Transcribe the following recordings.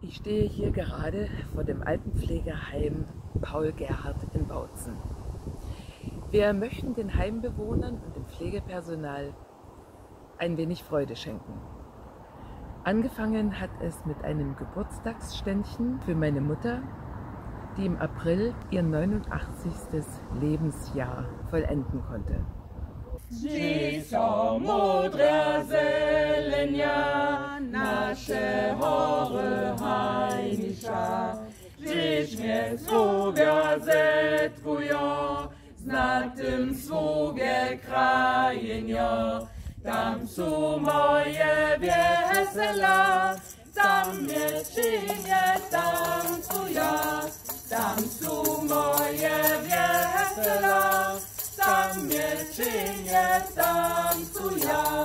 Ich stehe hier gerade vor dem Altenpflegeheim Paul Gerhardt in Bautzen. Wir möchten den Heimbewohnern und dem Pflegepersonal ein wenig Freude schenken. Angefangen hat es mit einem Geburtstagsständchen für meine Mutter, die im April ihr 89. Lebensjahr vollenden konnte. Dziso modra zelenia, nasze hory hajnisza. Dziś mnie słowia zetwują, na tym słowie krajenia. Tam są moje wesela, tam mnie czynię, tam co ja. Tam są moje wesela, tam mnie czynię, tam co ja.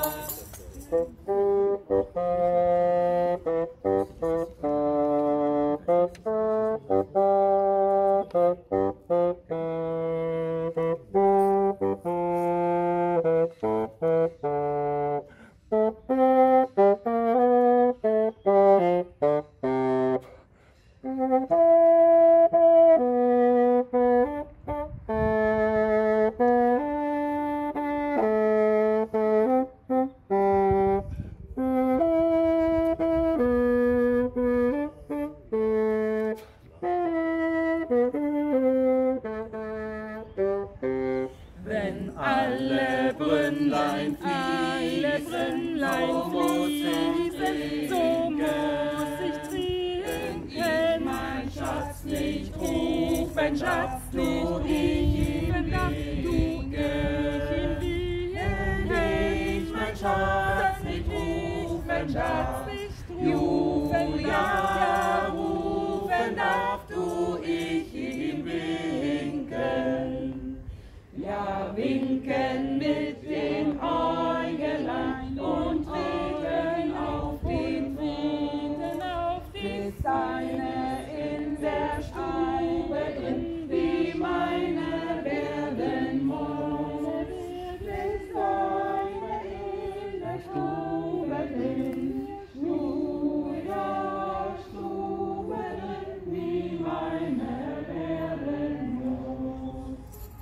Wenn alle Brünnlein fließen, so muss ich trinken. Mein Schatz nicht rufen, Schatz nicht rufen, mein Schatz nicht rufen, Schatz nicht rufen, ja, rufen darf du ich ihm winken. Ja, winken mit den Äugelein und reden auf den Frieden, bis eine in der Stube drin, wie meine werden muss. Bis eine in der Stube drin, Stube drin, wie meine werden muss.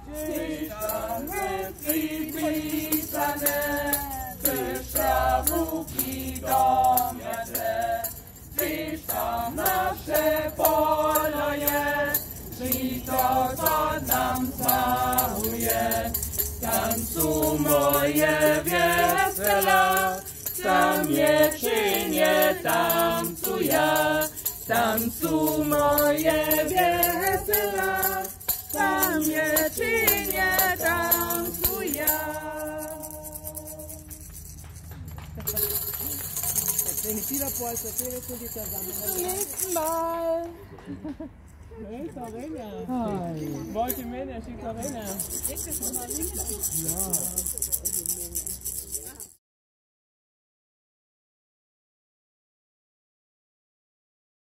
Pisane, wyszawuki domiate, dziś tam nasze poloje, żyto co nam całuje. Tańcu moje wesela, tam je czynię, tańcu ja. Tańcu moje wesela, tam je czynię, tańcu ja. Bis zum nächsten Mal. Hey, Karina. Wollte Männer, schickt Karina. Ja.